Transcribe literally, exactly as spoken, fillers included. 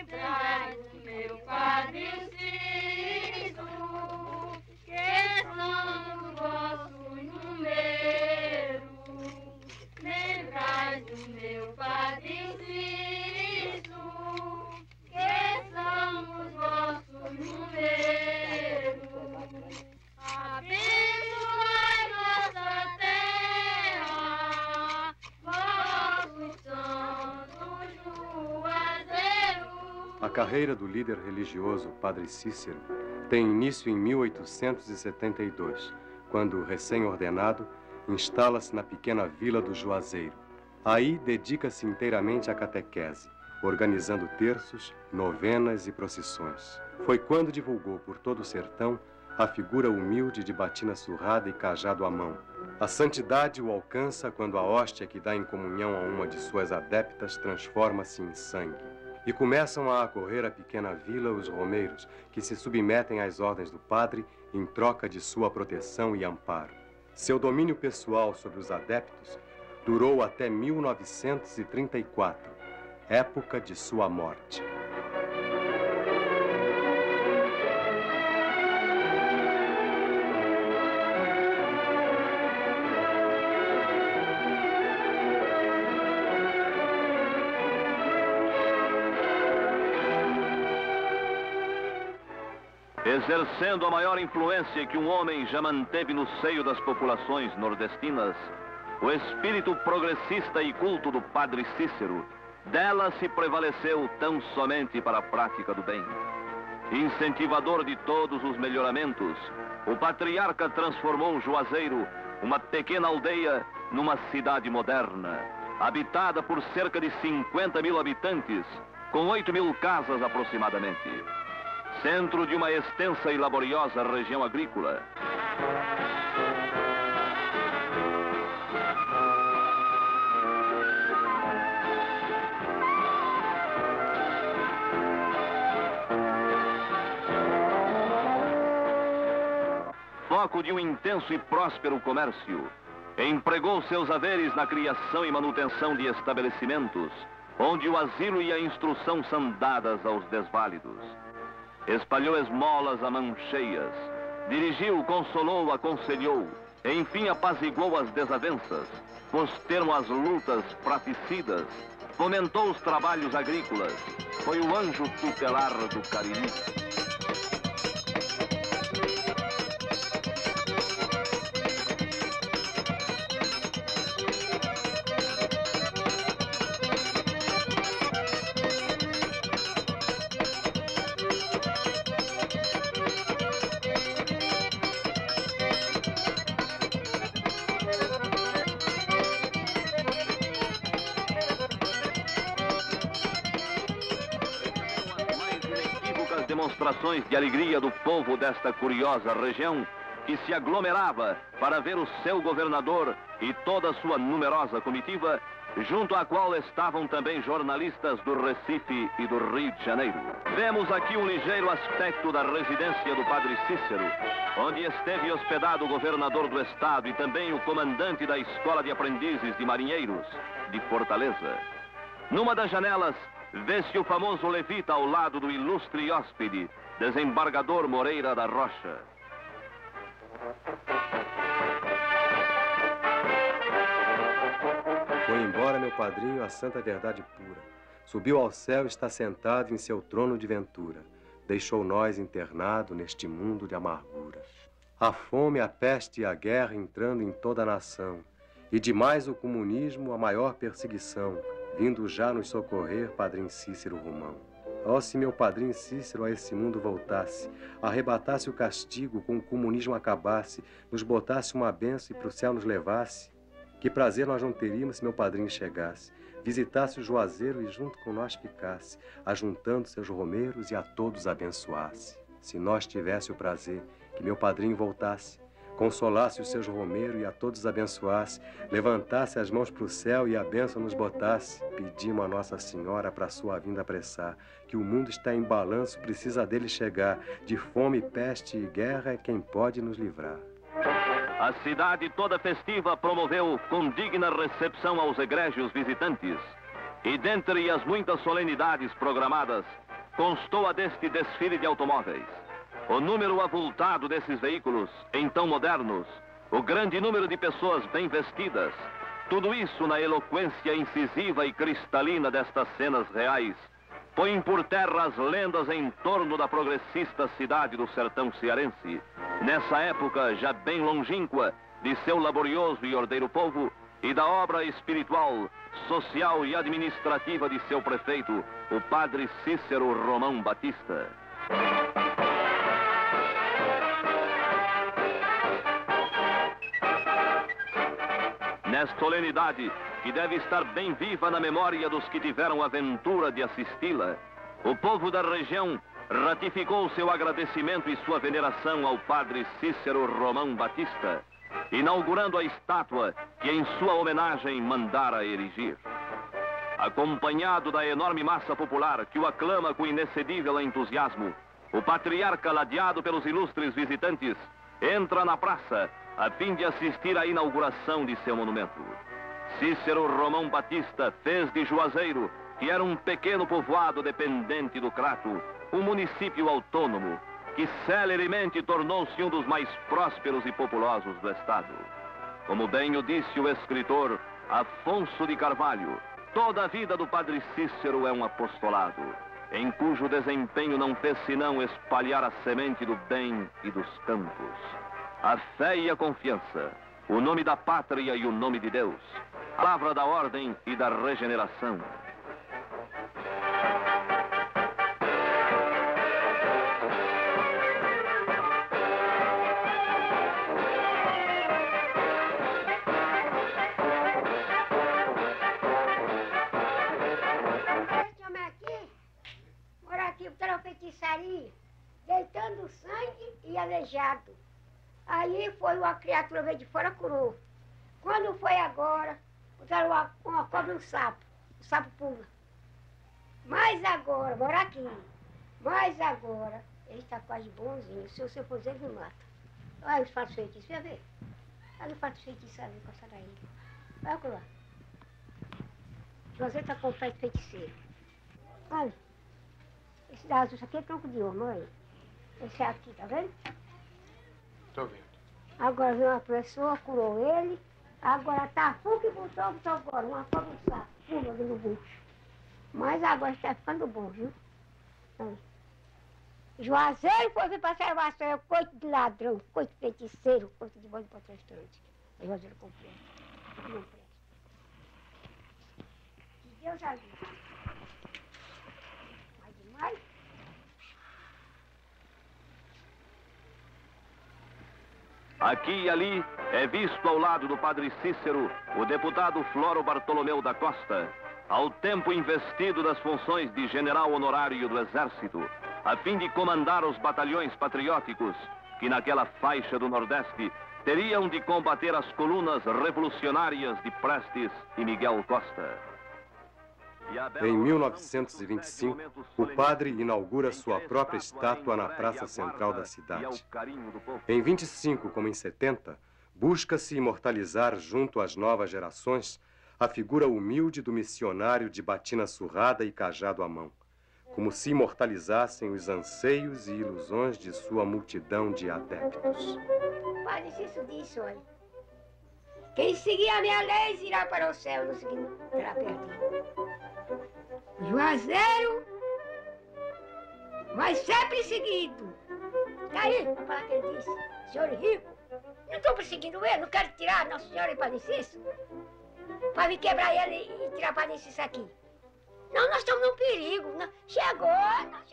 Lembrai do meu Padre Cícero, que são vossos números. Lembrai do meu Padre Cícero, que são os vossos números. Abençoai nossa terra, vossos santos juazeiros. A carreira do líder religioso, Padre Cícero, tem início em mil oitocentos e setenta e dois, quando, recém-ordenado, instala-se na pequena vila do Juazeiro. Aí dedica-se inteiramente à catequese, organizando terços, novenas e procissões. Foi quando divulgou por todo o sertão a figura humilde de batina surrada e cajado à mão. A santidade o alcança quando a hóstia que dá em comunhão a uma de suas adeptas transforma-se em sangue. E começam a acorrer a pequena vila os romeiros, que se submetem às ordens do padre em troca de sua proteção e amparo. Seu domínio pessoal sobre os adeptos durou até mil novecentos e trinta e quatro, época de sua morte. Exercendo a maior influência que um homem já manteve no seio das populações nordestinas, o espírito progressista e culto do Padre Cícero, dela se prevaleceu tão somente para a prática do bem. Incentivador de todos os melhoramentos, o patriarca transformou Juazeiro, uma pequena aldeia, numa cidade moderna, habitada por cerca de cinquenta mil habitantes, com oito mil casas aproximadamente. Centro de uma extensa e laboriosa região agrícola. Foco de um intenso e próspero comércio, empregou seus haveres na criação e manutenção de estabelecimentos, onde o asilo e a instrução são dadas aos desválidos. Espalhou esmolas a mãos cheias, dirigiu, consolou, aconselhou, enfim apaziguou as desavenças, pôs termo às lutas fratricidas, fomentou os trabalhos agrícolas, foi o anjo tutelar do Cariri. Demonstrações de alegria do povo desta curiosa região, que se aglomerava para ver o seu governador e toda a sua numerosa comitiva, junto à qual estavam também jornalistas do Recife e do Rio de Janeiro. Vemos aqui um ligeiro aspecto da residência do Padre Cícero, onde esteve hospedado o governador do estado e também o comandante da Escola de Aprendizes de Marinheiros, de Fortaleza. Numa das janelas, vê-se o famoso levita ao lado do ilustre hóspede, desembargador Moreira da Rocha. Foi embora meu padrinho a santa verdade pura. Subiu ao céu e está sentado em seu trono de ventura. Deixou nós internado neste mundo de amargura. A fome, a peste e a guerra entrando em toda a nação. E demais o comunismo, a maior perseguição, vindo já nos socorrer, padrinho Cícero Romão. Oh, se meu padrinho Cícero a esse mundo voltasse, arrebatasse o castigo, com o comunismo acabasse, nos botasse uma benção e pro céu nos levasse, que prazer nós não teríamos se meu padrinho chegasse, visitasse o Juazeiro e junto com nós ficasse, ajuntando seus romeiros e a todos abençoasse. Se nós tivesse o prazer que meu padrinho voltasse, consolasse os seus romeiros e a todos abençoasse, levantasse as mãos para o céu e a bênção nos botasse, pedimos a Nossa Senhora para sua vinda apressar, que o mundo está em balanço, precisa dele chegar, de fome, peste e guerra é quem pode nos livrar. A cidade toda festiva promoveu com digna recepção aos egrégios visitantes. E dentre as muitas solenidades programadas, constou a deste desfile de automóveis. O número avultado desses veículos, então modernos, o grande número de pessoas bem vestidas, tudo isso na eloquência incisiva e cristalina destas cenas reais, põe por terra as lendas em torno da progressista cidade do sertão cearense, nessa época já bem longínqua de seu laborioso e ordeiro povo e da obra espiritual, social e administrativa de seu prefeito, o padre Cícero Romão Batista. Nesta solenidade, que deve estar bem viva na memória dos que tiveram a ventura de assisti-la, o povo da região ratificou seu agradecimento e sua veneração ao padre Cícero Romão Batista, inaugurando a estátua que em sua homenagem mandara erigir. Acompanhado da enorme massa popular que o aclama com inexcedível entusiasmo, o patriarca, ladeado pelos ilustres visitantes, entra na praça a fim de assistir à inauguração de seu monumento. Cícero Romão Batista fez de Juazeiro, que era um pequeno povoado dependente do Crato, um município autônomo, que celeremente tornou-se um dos mais prósperos e populosos do estado. Como bem o disse o escritor Afonso de Carvalho, toda a vida do padre Cícero é um apostolado, em cujo desempenho não fez senão espalhar a semente do bem e dos campos. A fé e a confiança, o nome da pátria e o nome de Deus, a palavra da ordem e da regeneração. Esse homem aqui, mora aqui, botaram feitiçaria, deitando sangue e aleijado. Aí foi uma criatura, veio de fora, curou. Quando foi agora, botaram uma, uma cobra no sapo. O sapo pula. Mas agora, mora aqui. Mas agora, ele está quase bonzinho. Se você for dizer, ele me mata. Olha os fatos feitiços, vai ver. Olha os fatos feitiços ali com essa daí. Olha lá. José está com o pé de feiticeiro. Olha. Esse da azul, isso aqui é tronco de ouro, olha. Esse aqui, tá vendo? Estou vendo. Agora veio uma pessoa, curou ele. Agora tá full que botou, botou agora. Uma cobra no saco, pula no bucho. Mas agora está ficando bom, viu? Então, Juazeiro foi vir para salvação, é coito de ladrão, coito de feiticeiro, coito de bode protestante. É Juazeiro completo. Não presta. Que Deus ajude. Mas demais. Aqui e ali é visto ao lado do padre Cícero o deputado Floro Bartolomeu da Costa, ao tempo investido das funções de general honorário do Exército, a fim de comandar os batalhões patrióticos que naquela faixa do Nordeste teriam de combater as colunas revolucionárias de Prestes e Miguel Costa. Em mil novecentos e vinte e cinco, o padre inaugura sua própria estátua na praça central da cidade. Em vinte e cinco, como em setenta, busca-se imortalizar junto às novas gerações a figura humilde do missionário de batina surrada e cajado à mão, como se imortalizassem os anseios e ilusões de sua multidão de adeptos. Padre Cícero disse, olha, quem seguir a minha lei irá para o céu, não seguindo, será perdido. Juazeiro vai ser perseguido. Tá aí, para falar que ele disse, senhor rico, não estou perseguindo ele, não quero tirar Nosso Senhor e Padre Cícero, para vir quebrar ele e tirar Padre Cícero aqui. Não, nós estamos num perigo. Não. Chegou, nós